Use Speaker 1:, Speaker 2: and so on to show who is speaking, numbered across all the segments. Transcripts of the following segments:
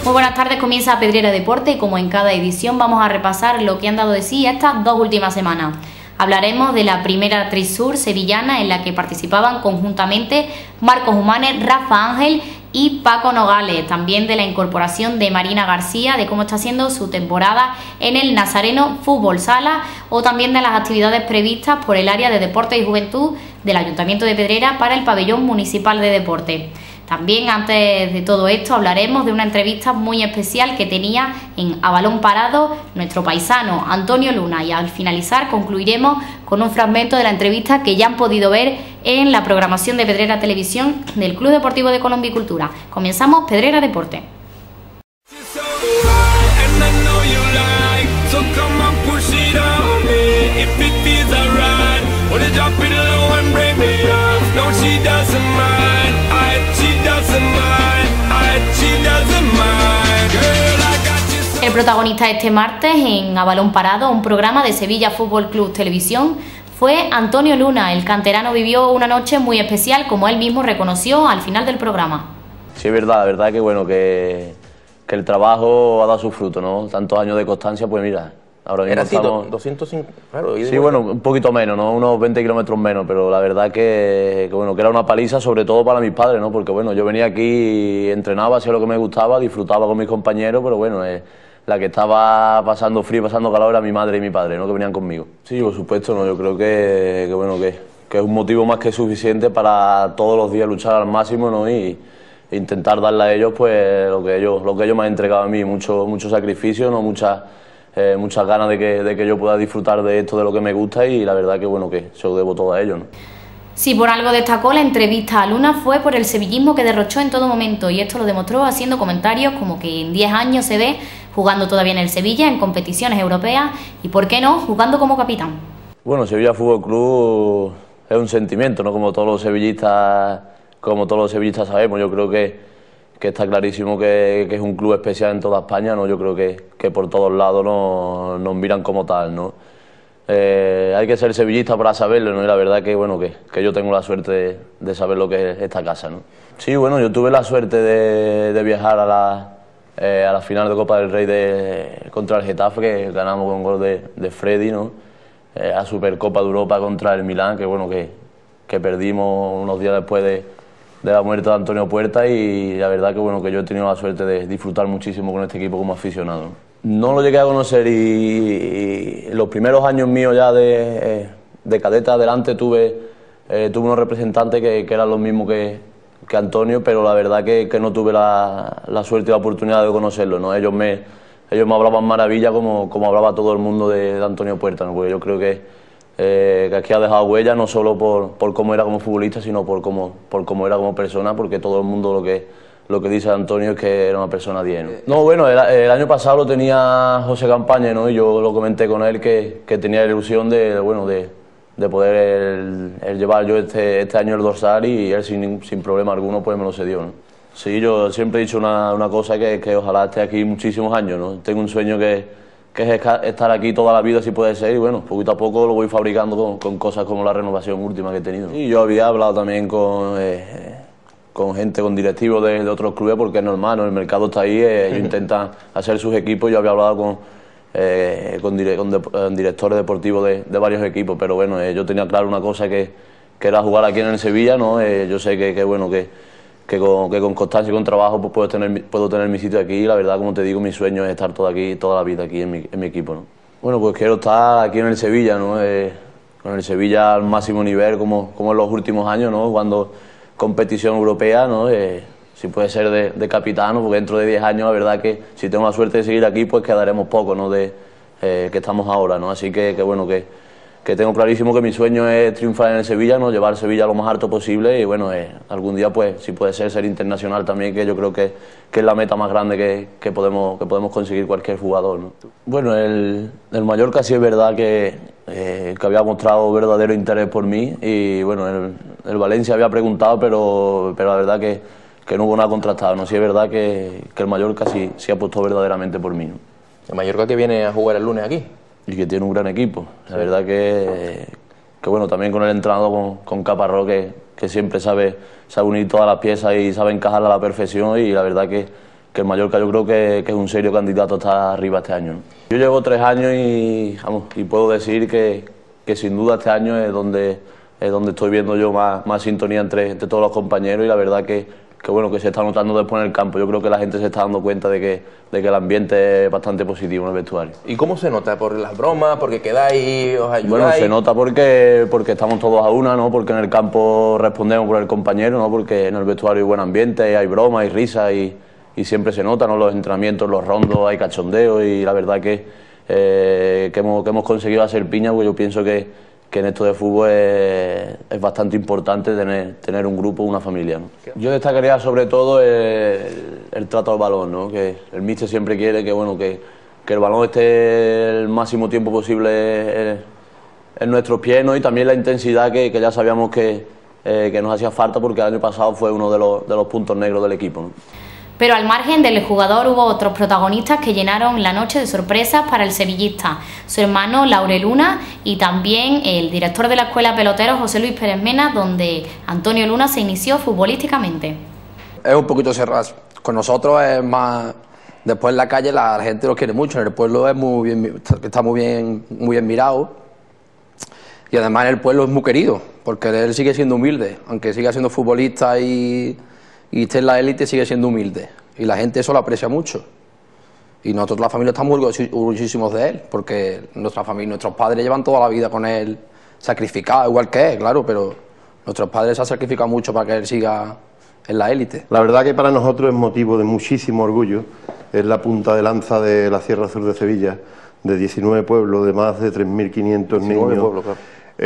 Speaker 1: Muy buenas tardes, comienza Pedrera Deporte y como en cada edición vamos a repasar lo que han dado de sí estas dos últimas semanas. Hablaremos de la primera Trisur sevillana en la que participaban conjuntamente Marcos Humanes, Rafa Ángel y Paco Nogales, también de la incorporación de Marina García, de cómo está siendo su temporada en el Nazareno Fútbol Sala o también de las actividades previstas por el área de Deportes y Juventud del Ayuntamiento de Pedrera para el Pabellón Municipal de Deporte. También, antes de todo esto, hablaremos de una entrevista muy especial que tenía a balón parado nuestro paisano Antonio Luna y al finalizar concluiremos con un fragmento de la entrevista que ya han podido ver en la programación de Pedrera Televisión del Club Deportivo de Colombicultura. Comenzamos Pedrera Deporte. El protagonista este martes en A Balón Parado, un programa de Sevilla Fútbol Club Televisión, fue Antonio Luna. El canterano vivió una noche muy especial, como él mismo reconoció al final del programa.
Speaker 2: Sí, es verdad, la verdad que bueno, que el trabajo ha dado su fruto, ¿no? Tantos años de constancia, pues mira, ahora mismo
Speaker 3: era así,
Speaker 2: estamos...
Speaker 3: 205, claro.
Speaker 2: Sí, bueno, un poquito menos, ¿no? Unos 20 kilómetros menos, pero la verdad que bueno, que era una paliza, sobre todo para mis padres, ¿no? Porque bueno, yo venía aquí, entrenaba, hacía lo que me gustaba, disfrutaba con mis compañeros, pero bueno, la que estaba pasando frío, pasando calor era mi madre y mi padre, ¿no? Que venían conmigo. Sí, por supuesto, ¿no? Yo creo que bueno, que es un motivo más que suficiente para todos los días luchar al máximo, ¿no? Y intentar darle a ellos pues lo que ellos me han entregado a mí, mucho sacrificio, ¿no? Muchas ganas de que yo pueda disfrutar de esto, de lo que me gusta, y la verdad que bueno, que se lo debo todo a ellos, ¿no?
Speaker 1: Si por algo destacó la entrevista a Luna fue por el sevillismo que derrochó en todo momento, y esto lo demostró haciendo comentarios como que en 10 años se ve jugando todavía en el Sevilla, en competiciones europeas y, ¿por qué no?, jugando como capitán.
Speaker 2: Bueno, Sevilla Fútbol Club es un sentimiento, ¿no? Como todos los sevillistas sabemos. Yo creo que está clarísimo que es un club especial en toda España, ¿no? Yo creo que por todos lados nos miran como tal, ¿no? Hay que ser sevillista para saberlo, ¿no? Y la verdad que bueno, que yo tengo la suerte de saber lo que es esta casa, ¿no? Sí, bueno, yo tuve la suerte de viajar a la final de Copa del Rey contra el Getafe, que ganamos con gol de Freddy, ¿no? A Supercopa de Europa contra el Milán, que bueno, que perdimos unos días después de la muerte de Antonio Puerta, y la verdad que bueno, que yo he tenido la suerte de disfrutar muchísimo con este equipo como aficionado, ¿no? No lo llegué a conocer y los primeros años míos ya de cadete adelante tuve unos representantes que eran los mismos que Antonio, pero la verdad que no tuve la suerte y la oportunidad de conocerlo, ¿no? Ellos me hablaban maravilla como hablaba todo el mundo de Antonio Puerta, ¿no? Porque yo creo que aquí ha dejado huella no solo por cómo era como futbolista, sino por cómo era como persona, porque todo el mundo lo que dice Antonio es que era una persona 10, ¿no? No, bueno, el año pasado lo tenía José Campaña, ¿no? Y yo lo comenté con él que tenía la ilusión de poder llevar yo este año el dorsal, y él sin problema alguno pues me lo cedió, ¿no? Sí, yo siempre he dicho una cosa, que ojalá esté aquí muchísimos años, ¿no? Tengo un sueño que es estar aquí toda la vida si puede ser, y bueno, poquito a poco lo voy fabricando con cosas como la renovación última que he tenido, ¿no? Y yo había hablado también con gente, con directivos de otros clubes, porque es normal, ¿no? El mercado está ahí, ellos intentan hacer sus equipos. Yo había hablado con directores deportivos de varios equipos, pero bueno, yo tenía claro una cosa, que era jugar aquí en el Sevilla, ¿no? Yo sé que con constancia y con trabajo pues puedo tener mi sitio aquí, y la verdad, como te digo, mi sueño es estar toda la vida aquí en mi equipo, ¿no? Bueno, pues quiero estar aquí en el Sevilla, ¿no? Con el Sevilla al máximo nivel, como en los últimos años, ¿no? Jugando competición europea, ¿no? Si puede ser de capitán, porque dentro de 10 años la verdad que si tengo la suerte de seguir aquí pues quedaremos poco, ¿no? Que estamos ahora, ¿no? Así que bueno, que tengo clarísimo que mi sueño es triunfar en el Sevilla, ¿no? Llevar Sevilla lo más alto posible, y bueno, algún día pues si puede ser internacional también, que yo creo que es la meta más grande que podemos conseguir cualquier jugador, ¿no? Bueno, el Mallorca sí es verdad que había mostrado verdadero interés por mí, y bueno, el Valencia había preguntado, pero la verdad que no hubo nada contrastado, ¿no? Sí es verdad que el Mallorca sí apostó verdaderamente por mí, ¿no?
Speaker 3: El Mallorca que viene a jugar el lunes aquí.
Speaker 2: Y que tiene un gran equipo. La verdad que bueno, también con el entrenador, con Caparrós, que siempre sabe unir todas las piezas y sabe encajarla a la perfección, y la verdad que el Mallorca yo creo que es un serio candidato a estar arriba este año, ¿no? Yo llevo 3 años y, vamos, y puedo decir que sin duda este año es donde estoy viendo yo más sintonía entre todos los compañeros, y la verdad que bueno, que se está notando después en el campo. Yo creo que la gente se está dando cuenta de que el ambiente es bastante positivo en el vestuario.
Speaker 3: ¿Y cómo se nota? ¿Por las bromas? ¿Porque quedáis, os ayudáis?
Speaker 2: Bueno, se nota porque estamos todos a una, ¿no? Porque en el campo respondemos por el compañero, ¿no? Porque en el vestuario hay buen ambiente, hay bromas, hay risas y siempre se nota, ¿no? Los entrenamientos, los rondos, hay cachondeo, y la verdad que hemos conseguido hacer piña, porque yo pienso que en esto de fútbol es bastante importante tener un grupo, una familia, ¿no? Yo destacaría sobre todo el trato al balón, ¿no? Que el míster siempre quiere que el balón esté el máximo tiempo posible en nuestros pies, ¿no? Y también la intensidad que ya sabíamos que nos hacía falta, porque el año pasado fue uno de los puntos negros del equipo, ¿no?
Speaker 1: Pero al margen del jugador hubo otros protagonistas que llenaron la noche de sorpresas para el sevillista, su hermano Laure Luna y también el director de la escuela pelotero José Luis Pérez Mena, donde Antonio Luna se inició futbolísticamente.
Speaker 4: Es un poquito cerrado, con nosotros es más, después en la calle la gente lo quiere mucho, en el pueblo es muy bien, está muy bien mirado, y además en el pueblo es muy querido, porque él sigue siendo humilde, aunque siga siendo futbolista y esté en la élite, sigue siendo humilde, y la gente eso lo aprecia mucho, y nosotros la familia estamos orgullosísimos de él, porque nuestros padres llevan toda la vida con él sacrificado, igual que él, claro, pero nuestros padres se han sacrificado mucho para que él siga en la élite.
Speaker 5: La verdad que para nosotros es motivo de muchísimo orgullo, es la punta de lanza de la Sierra Sur de Sevilla, de 19 pueblos, de más de 3.500 niños
Speaker 3: pueblos, claro,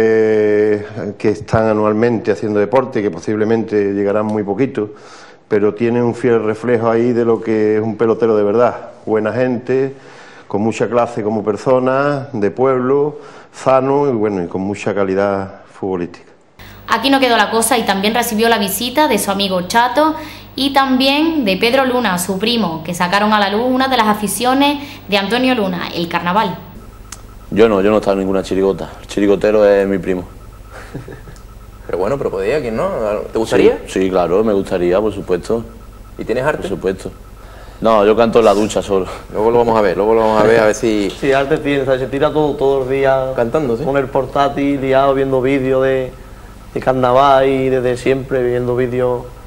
Speaker 5: que están anualmente haciendo deporte, que posiblemente llegarán muy poquito, pero tiene un fiel reflejo ahí de lo que es un pelotero de verdad, buena gente, con mucha clase como persona, de pueblo, sano y bueno, y con mucha calidad futbolística.
Speaker 1: Aquí no quedó la cosa y también recibió la visita de su amigo Chato y también de Pedro Luna, su primo, que sacaron a la luz una de las aficiones de Antonio Luna, el carnaval.
Speaker 2: Yo no he estado en ninguna chirigota. El chirigotero es mi primo.
Speaker 3: Pero bueno, pero podría, ¿quién no? ¿Te gustaría?
Speaker 2: Sí, claro, me gustaría, por supuesto.
Speaker 3: ¿Y tienes arte?
Speaker 2: Por supuesto. No, yo canto en la ducha solo.
Speaker 3: Luego lo vamos a ver, a ver si...
Speaker 6: Sí, arte tiene, se tira todos los días
Speaker 3: cantando, ¿sí?
Speaker 6: Con el portátil, liado, viendo vídeos de carnaval, y desde siempre viendo vídeos